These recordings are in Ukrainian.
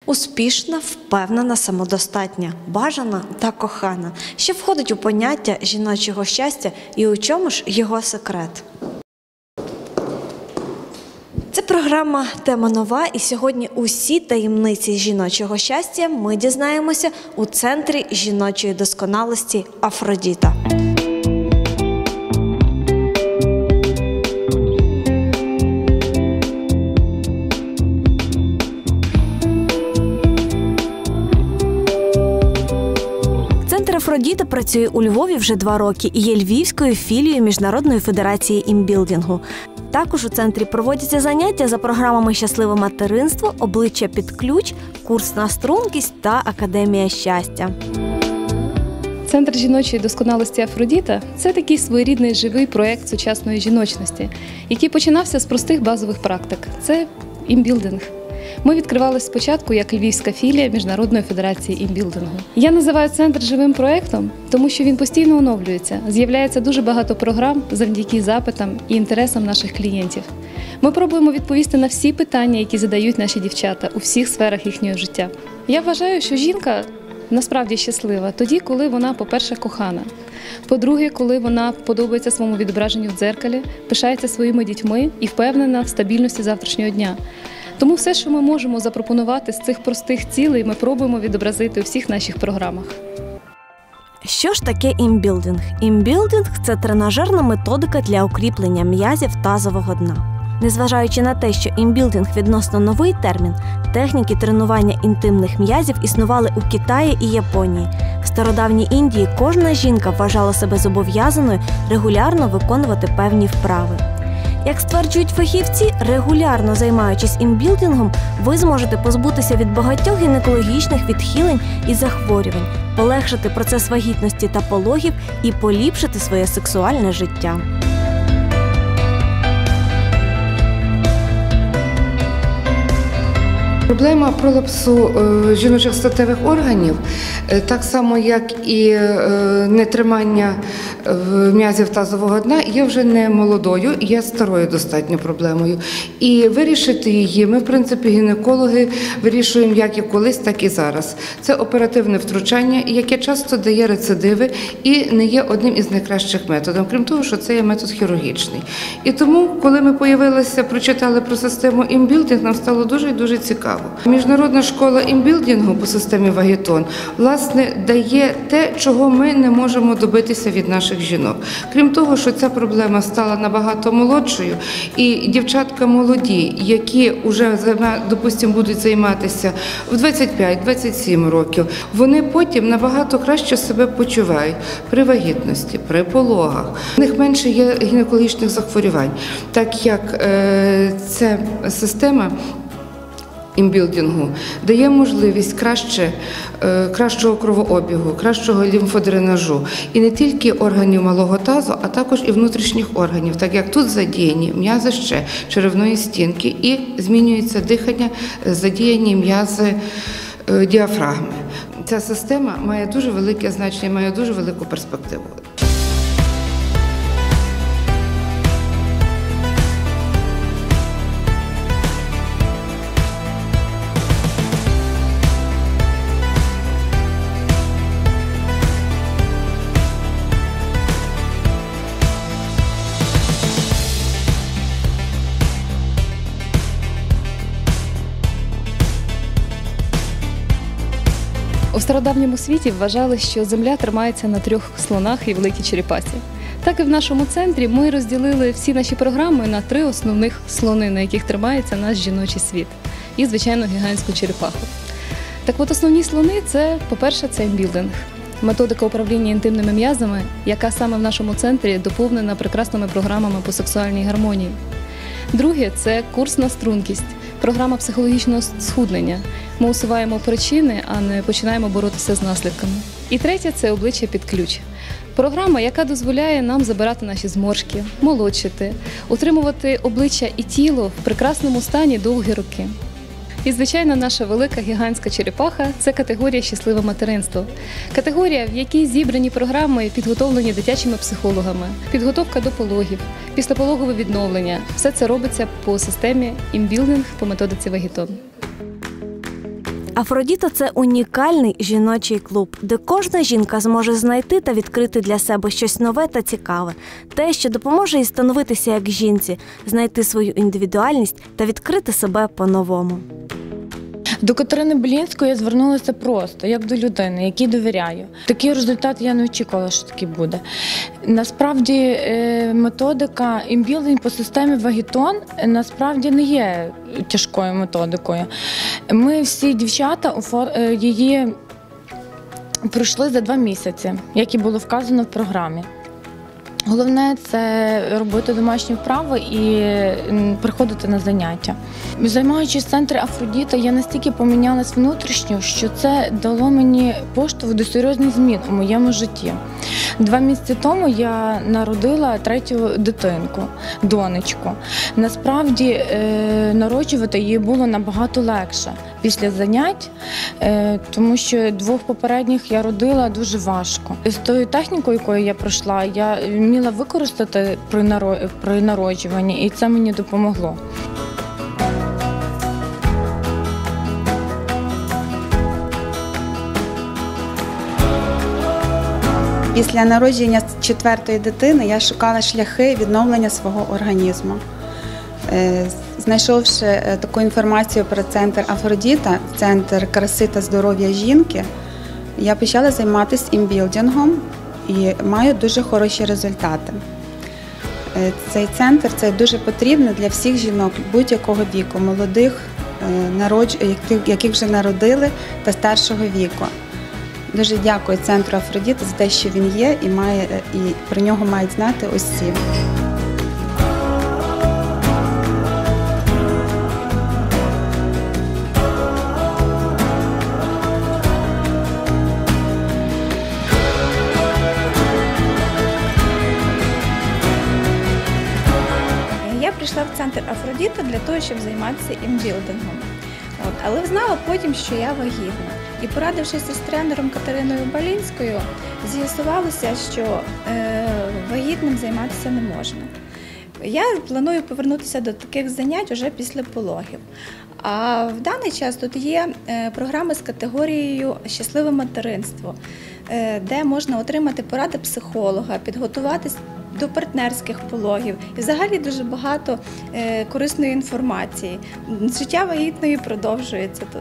Успішна, впевнена, самодостатня, бажана та кохана. Що входить у поняття жіночого щастя і у чому ж його секрет? Це програма «Тема нова» і сьогодні усі таємниці жіночого щастя ми дізнаємося у Центрі жіночої досконалості «Афродіта». Центр «Афродіта» працює у Львові вже 2 роки і є львівською філією Міжнародної федерації імбілдингу. Також у центрі проводяться заняття за програмами «Щасливе материнство», «Обличчя під ключ», «Курс на стрункість» та «Академія щастя». Центр жіночої досконалості «Афродіта» – це такий своєрідний живий проєкт сучасної жіночності, який починався з простих базових практик – це імбілдинг. Ми відкривалися спочатку як львівська філія Міжнародної федерації імбілдингу. Я називаю центр живим проєктом, тому що він постійно оновлюється. З'являється дуже багато програм завдяки запитам і інтересам наших клієнтів. Ми пробуємо відповісти на всі питання, які задають наші дівчата у всіх сферах їхнього життя. Я вважаю, що жінка насправді щаслива тоді, коли вона, по-перше, кохана. По-друге, коли вона подобається своєму відображенню в дзеркалі, пишається своїми дітьми і впевнена в стабільності завтрашнього дня. Тому все, що ми можемо запропонувати з цих простих цілей, ми пробуємо відобразити у всіх наших програмах. Що ж таке імбілдинг? Імбілдинг – це тренажерна методика для укріплення м'язів тазового дна. Незважаючи на те, що імбілдинг відносно новий термін, техніки тренування інтимних м'язів існували у Китаї і Японії. В стародавній Індії кожна жінка вважала себе зобов'язаною регулярно виконувати певні вправи. Як стверджують фахівці, регулярно займаючись імбілдингом, ви зможете позбутися від багатьох гінекологічних відхилень і захворювань, полегшити процес вагітності та пологів і поліпшити своє сексуальне життя. Проблема пролапсу жіночих статевих органів, так само як і нетримання м'язів тазового дна, є вже не молодою, є старою достатньо проблемою. І вирішити її ми, в принципі, гінекологи вирішуємо як і колись, так і зараз. Це оперативне втручання, яке часто дає рецидиви і не є одним із найкращих методів, крім того, що це є метод хірургічний. І тому, коли ми появилися, прочитали про систему імбілдинг, нам стало дуже і дуже цікаво. Міжнародна школа імбілдингу по системі Вагітон, власне, дає те, чого ми не можемо добитися від наших жінок. Крім того, що ця проблема стала набагато молодшою, і дівчатка молоді, які вже, допустимо, будуть займатися в 25-27 років, вони потім набагато краще себе почувають при вагітності, при пологах. У них менше є гінекологічних захворювань, так як ця система імбілдингу дає можливість кращого кровообігу, кращого лімфодренажу. І не тільки органів малого тазу, а також і внутрішніх органів, так як тут задіяні м'язи ще черевної стінки і змінюється дихання, задіяні м'язи діафрагми. Ця система має дуже велике значення, має дуже велику перспективу. У стародавньому світі вважали, що Земля тримається на 3 слонах і великій черепасі. Так і в нашому центрі ми розділили всі наші програми на 3 основних слони, на яких тримається наш жіночий світ. І, звичайно, гігантську черепаху. Так от основні слони – це, по-перше, це імбілдинг. Методика управління інтимними м'язами, яка саме в нашому центрі доповнена прекрасними програмами по сексуальній гармонії. Друге – це курс на стрункість. Програма психологічного схуднення. Ми усуваємо причини, а не починаємо боротися з наслідками. І третє – це обличчя під ключ. Програма, яка дозволяє нам забирати наші зморшки, молодшити, утримувати обличчя і тіло в прекрасному стані довгі роки. І, звичайно, наша велика гігантська черепаха – це категорія «Щасливе материнство». Категорія, в якій зібрані програми, підготовлені дитячими психологами, підготовка до пологів, післяпологове відновлення. Все це робиться по системі імбілдинг по методиці Вагітон. Афродіта – це унікальний жіночий клуб, де кожна жінка зможе знайти та відкрити для себе щось нове та цікаве. Те, що допоможе їй становитися як жінці, знайти свою індивідуальність та відкрити себе по-новому. До Катерини Белінської я звернулася просто, як до людини, якій довіряю. Такий результат я не очікувала, що такий буде. Насправді методика імбілдинг по системі Вагітон насправді не є тяжкою методикою. Ми всі дівчата її пройшли за 2 місяці, як і було вказано в програмі. Головне – це робити домашні вправи і приходити на заняття. Займаючись в центрі Афродіта, я настільки помінялась внутрішньо, що це дало мені поштовх до серйозних змін у моєму житті. 2 місяці тому я народила 3-ю дитинку, донечку. Насправді, народжувати її було набагато легше після занять, тому що 2 попередніх я родила дуже важко. З тою технікою, якою я пройшла, я вміла використати при народжуванні, і це мені допомогло. Після народження 4-ї дитини я шукала шляхи відновлення свого організму. Знайшовши таку інформацію про центр Афродіта, центр краси та здоров'я жінки, я почала займатися імбілдингом і маю дуже хороші результати. Цей центр – це дуже потрібно для всіх жінок будь-якого віку, молодих, яких вже народили, та старшого віку. Дуже дякую центру Афродіта за те, що він є, і про нього мають знати усі. Я прийшла в центр Афродіта для того, щоб займатися імбілдингом. Але знала потім, що я вагітна. І порадившись із тренером Катериною Белінською, з'ясувалося, що вагітним займатися не можна. Я планую повернутися до таких занять вже після пологів. А в даний час тут є програми з категорією «Щасливе материнство», де можна отримати поради психолога, підготуватись до партнерських пологів. І взагалі дуже багато корисної інформації. Життя вагітної продовжується тут.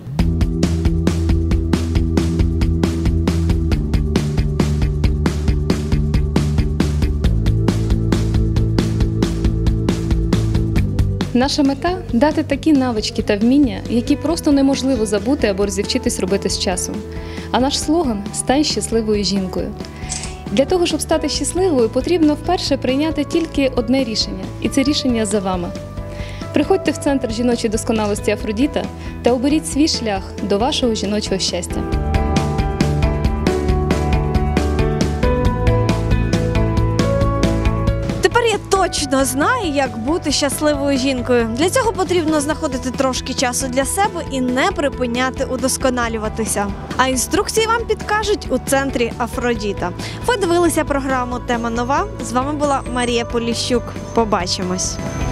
Наша мета – дати такі навички та вміння, які просто неможливо забути або розівчитись робити з часом. А наш слоган – «Стань щасливою жінкою». Для того, щоб стати щасливою, потрібно вперше прийняти тільки одне рішення, і це рішення за вами. Приходьте в Центр жіночої досконалості Афродіта та оберіть свій шлях до вашого жіночого щастя. Я точно знаю, як бути щасливою жінкою. Для цього потрібно знаходити трошки часу для себе і не припиняти удосконалюватися. А інструкції вам підкажуть у центрі Афродіта. Ви дивилися програму «Тема нова». З вами була Марія Поліщук. Побачимось!